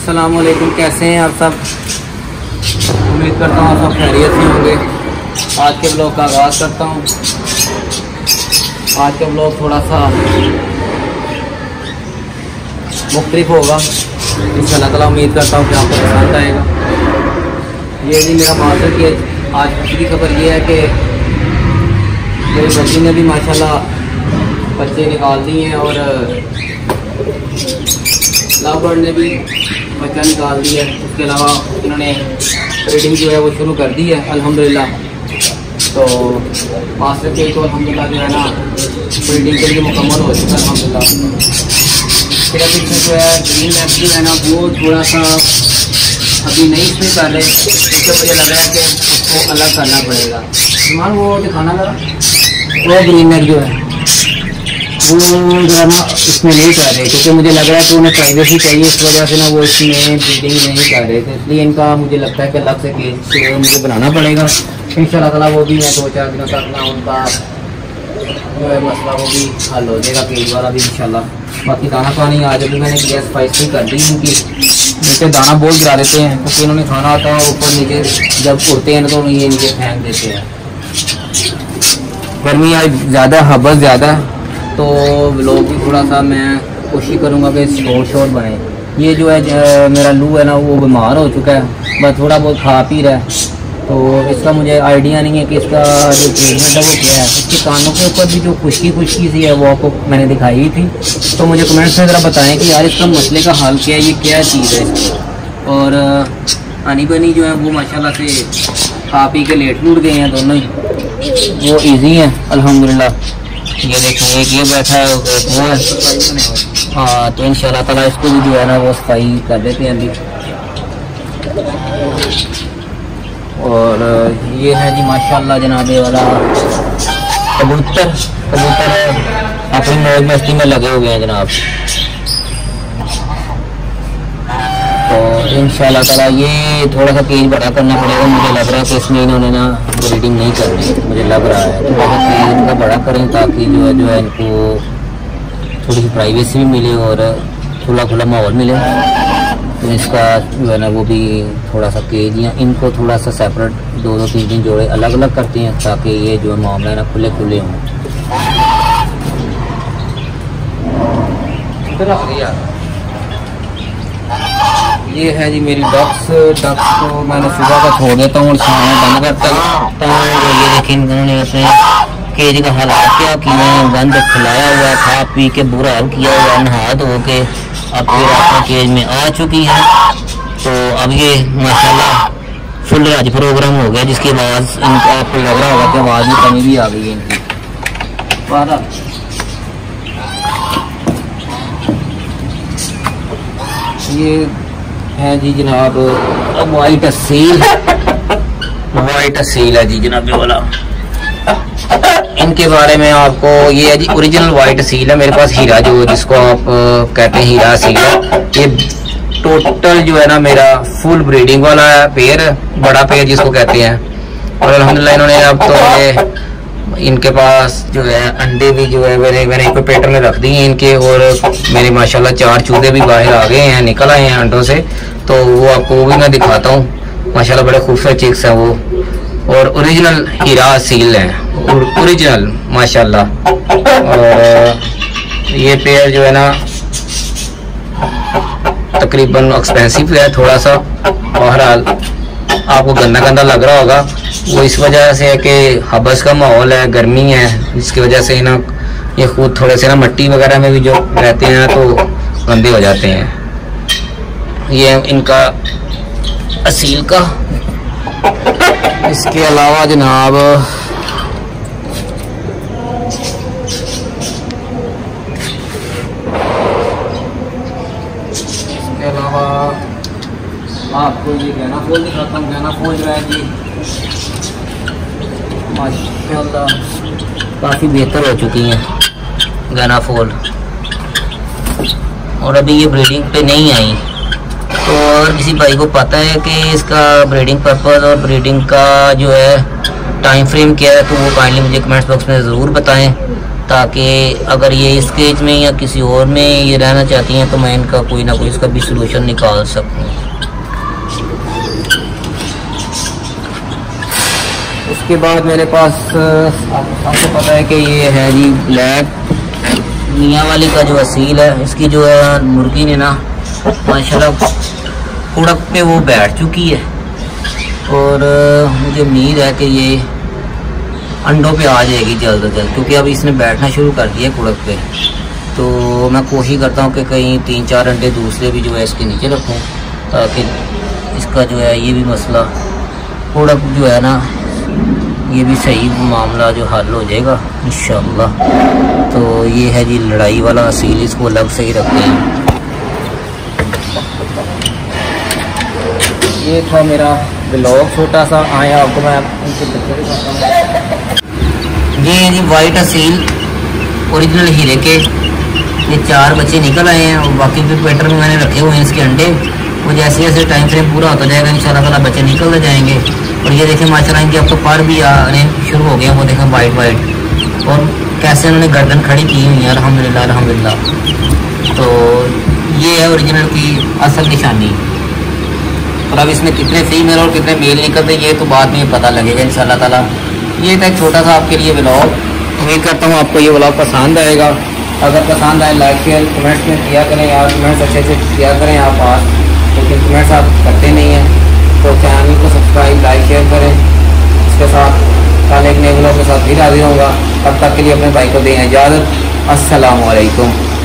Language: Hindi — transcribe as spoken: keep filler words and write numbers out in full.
अस्सलामुअलैकुम, कैसे हैं आप सब। उम्मीद करता हूँ सब खैरियत से होंगे। आज के ब्लॉग का आगाज़ करता हूँ। आज का ब्लॉग थोड़ा सा मुख्तलिफ होगा। इंशाअल्लाह ताला उम्मीद करता हूँ कि आपको पसंद आएगा। ये भी मेरा मास्टर की आज खुशी की खबर ये है कि मेरी बच्ची ने भी माशाल्लाह बच्चे निकाल दिए हैं और लव बर्ड ने भी बच्चा निकाल दिया है। उसके अलावा इन्होंने ब्रीडिंग जो है वो शुरू कर दी है अल्हम्दुलिल्लाह। तो मास्टर के तो अल्हम्दुलिल्लाह जो है ना ब्रीडिंग के लिए मुकम्मल हो चुका है अल्हम्दुलिल्लाह। फिर अभी जो है ग्रीन नेक जो है ना वो थोड़ा सा अभी नहीं इसमें कर रहे, इससे मुझे लग रहा है कि उसको अलग करना पड़ेगा। मान वो दिखाना लगा वो ग्रीन नेक जो है वो जरा ना इसमें नहीं कर रहे, क्योंकि मुझे लग रहा है कि उन्हें प्राइवेसी चाहिए, इस वजह से ना वो इसमें ब्रीडिंग नहीं कर रहे थे। इसलिए इनका मुझे लगता है कि अलग से केज मुझे बनाना पड़ेगा इंशाल्लाह ताला। वो भी मैं दो चार दिनों तक ना उनका जो है मसला वो भी हल हो जाएगा, केज वाला भी इंशाल्लाह। बाकी दाना पानी आज अभी मैंने गैस स्पाइस भी कर दी उनकी। नीचे दाना बहुत गिरा देते हैं क्योंकि इन्होंने खाना होता है ऊपर नीचे जब उड़ते हैं तो ये नीचे फेंक देते हैं। गर्मी आज ज़्यादा हबस ज़्यादा तो लोग भी थोड़ा सा मैं कोशिश करूँगा कि शोर शोर बने। ये जो है मेरा लू है ना वो बीमार हो चुका है, बस थोड़ा बहुत खा पी रहा है। तो इसका मुझे आइडिया नहीं है कि इसका जो ट्रीटमेंट है वो क्या है। इसके कानों के ऊपर भी जो खुश्की खुश्की सी है वो आपको मैंने दिखाई थी। तो मुझे कमेंट्स में ज़रा बताएं कि यार इसका मसले का हल क्या है, ये क्या चीज़ है। और आनी बनी जो है वो माशाल्लाह से खा पी के लेट लूट गए हैं दोनों ही, वो ईजी हैं अल्हम्दुलिल्लाह। ये देखें एक ये बैठा है वो है। हाँ तो इंशाल्लाह ताला इसको भी जो है ना वो सफाई कर देते हैं अभी। और ये है जी माशाल्लाह जनाबे वाला कबूतर। कबूतर अपनी मौज मस्ती में लगे हुए हैं जनाब। तो इंशाल्लाह ताला ये थोड़ा सा केज बड़ा करना पड़ेगा। मुझे लग रहा है कि इसमें इन्होंने ना ब्रीडिंग नहीं करनी, मुझे लग रहा है थोड़ा सा केज इनका बड़ा करें ताकि जो है जो है इनको थोड़ी सी प्राइवेसी भी मिले और खुला खुला माहौल मिले। तो इसका जो है ना वो भी थोड़ा सा केज या इनको थोड़ा सा सेपरेट दो दो तीन तीन जोड़े अलग अलग करते हैं ताकि ये जो है मामला है ना खुले खुले हों। ये है जी मेरी डक्स। डक्स को मैंने सुबह का छोड़ देता हूँ और शाम में बंद करता हूँ। ये देखिए इन्होंने अपने केज का हालात क्या किया, गंद खिलाया हुआ, खा पी के बुरा हाल किया हुआ, नहा धो के अब फिर अपने केज में आ चुकी है। तो अब ये माशाल्लाह फुल राज प्रोग्राम हो गया, जिसकी आवाज़ इनका आपको लग रहा होगा कि आवाज़ में कमी भी आ गई है इनकी। ये है जी जनाब वाइट असील। वाइट असील है जी जनाब वाला। इनके बारे में आपको ये है जी ओरिजिनल वाइट असील है मेरे पास हीरा, जो जिसको आप कहते हैं हीरा असील है। ये टोटल जो है ना मेरा फुल ब्रीडिंग वाला है पेयर, बड़ा पेयर जिसको कहते हैं। और अल्हम्दुलिल्लाह इन्होंने अब तो ये इनके पास जो है अंडे भी जो है मैंने मैंने इनक्यूबेटर में रख दिए हैं इनके। और मेरे माशाल्लाह चार चूजे भी बाहर आ गए हैं, निकल आए हैं अंडों से। तो वो आपको वो भी मैं दिखाता हूँ। माशाल्लाह बड़े खूबसूरत चिक्स हैं वो और ओरिजिनल हीरा असील है, ओरिजिनल माशाल्लाह। और ये पेयर जो है ना तकरीबन एक्सपेंसिव है थोड़ा सा। बहरहाल आपको गंदा गंदा लग रहा होगा, वो इस वजह से है कि हबस का माहौल है, गर्मी है, जिसकी वजह से ना ये खुद थोड़े से ना मिट्टी वगैरह में भी जो रहते हैं तो गंदे हो जाते हैं। ये इनका असील का। इसके अलावा जनाब इसके अलावा आपको ये गहना फूल दिखाता हूँ। गहना फूल जो है जी माशाल्लाह काफ़ी बेहतर हो चुकी हैं गहना फूल। और अभी ये ब्रीडिंग पे नहीं आई। तो अगर किसी भाई को पता है कि इसका ब्रीडिंग पर्पज़ और ब्रीडिंग का जो है टाइम फ्रेम क्या है तो वो काइंडली मुझे कमेंट्स बॉक्स में ज़रूर बताएं। ताकि अगर ये इस केज में या किसी और में ये रहना चाहती हैं तो मैं इनका कोई ना कोई इसका भी सलूशन निकाल सकूँ। उसके बाद मेरे पास आपको पता है कि ये है जी ब्लैक मियाँ वाली का जो असील है, इसकी जो है मुर्गी ने ना माशाल्लाह कुड़क पे वो बैठ चुकी है और मुझे उम्मीद है कि ये अंडों पे आ जाएगी जल्द अज जल्द, क्योंकि अब इसने बैठना शुरू कर दिया कुड़क पे। तो मैं कोशिश करता हूँ कि कहीं तीन चार अंडे दूसरे भी जो है इसके नीचे रखूँ, ताकि इसका जो है ये भी मसला कुड़क जो है ना ये भी सही मामला जो हल हो जाएगा इंशाअल्लाह। तो ये है जी लड़ाई वाला असील, इसको अलग से ही रखते हैं। ये था मेरा ब्लॉग छोटा सा, आए आपको मैं उनके बच्चे दिखाता हूँ। ये है जी वाइट असील ओरिजिनल हीरे के, ये चार बच्चे निकल आए हैं और बाकी भी पेटर में मैंने रखे हुए हैं इसके अंडे। वो जैसे जैसे टाइम फ्रेम पूरा होता जाएगा इंशाल्लाह ताला बच्चे निकलते जाएंगे। और ये देखें माशाल्लाह इनके अब तो पर भी आने शुरू हो गए, वो देखें वाइट वाइट, और कैसे उन्होंने गर्दन खड़ी की हुई है अल्हम्दुलिल्लाह अल्हम्दुलिल्लाह। तो ये है ओरिजिनल की असल निशानी। और अब इसमें कितने फीमेल और कितने मेल निकलते ये तो बाद में पता लगेगा इंशाल्लाह ताला। ये था एक छोटा सा आपके लिए ब्लॉग, उम्मीद करता हूँ आपको ये ब्लॉग पसंद आएगा। अगर पसंद आए लाइक शेयर कमेंट्स में किया करें यार, कमेंट्स अच्छे से किया करें आप पास, लेकिन कमेंट्स आप करते नहीं हैं। तो चैनल को सब्सक्राइब लाइक शेयर करें। इसके साथ कल एक नए ब्लॉग के साथ फिर हाजिर होगा, तब तक के लिए अपने भाई को दें इजाज़त। अस्सलामु अलैकुम।